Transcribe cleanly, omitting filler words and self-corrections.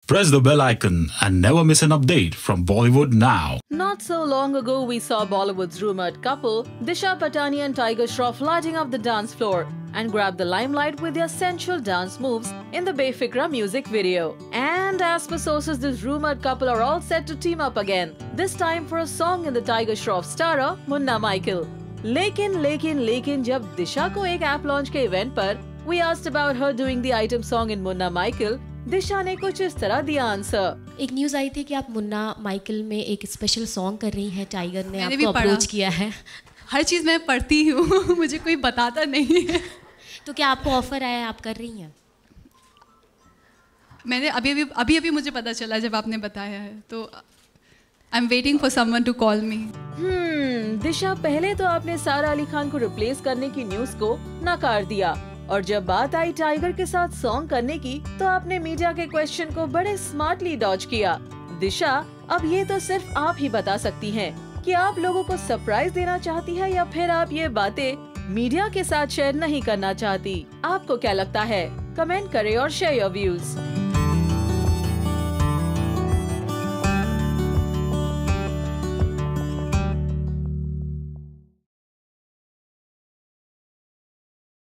Press the bell icon and never miss an update from Bollywood now. Not so long ago, we saw Bollywood's rumored couple, Disha Patani and Tiger Shroff, lighting up the dance floor and grab the limelight with their sensual dance moves in the Befikra music video. And as per sources, this rumored couple are all set to team up again, this time for a song in the Tiger Shroff starrer Munna Michael. लेकिन जब दिशा को एक app launch के event पर we asked about her doing the item song in Munna Michael, Disha ने कुछ इस तरह दिया आंसर। एक न्यूज आई थी कि आप मुन्ना माइकल में एक स्पेशल सॉन्ग कर रही हैं, टाइगर ने आपको अप्रोच किया है। हर चीज़ मैं पढ़ती हूँ मुझे कोई बताता नहीं है। तो क्या आपको ऑफर आया, आप कर रही हैं? मैंने अभी मुझे पता चला जब आपने बताया है, तो I am waiting for someone to call me. Disha, पहले तो आपने सारा अली खान को रिप्लेस करने की न्यूज को नकार दिया, और जब बात आई टाइगर के साथ सॉन्ग करने की तो आपने मीडिया के क्वेश्चन को बड़े स्मार्टली डॉज किया। दिशा, अब ये तो सिर्फ आप ही बता सकती हैं कि आप लोगों को सरप्राइज देना चाहती है या फिर आप ये बातें मीडिया के साथ शेयर नहीं करना चाहती। आपको क्या लगता है? कमेंट करें और शेयर योर व्यूज।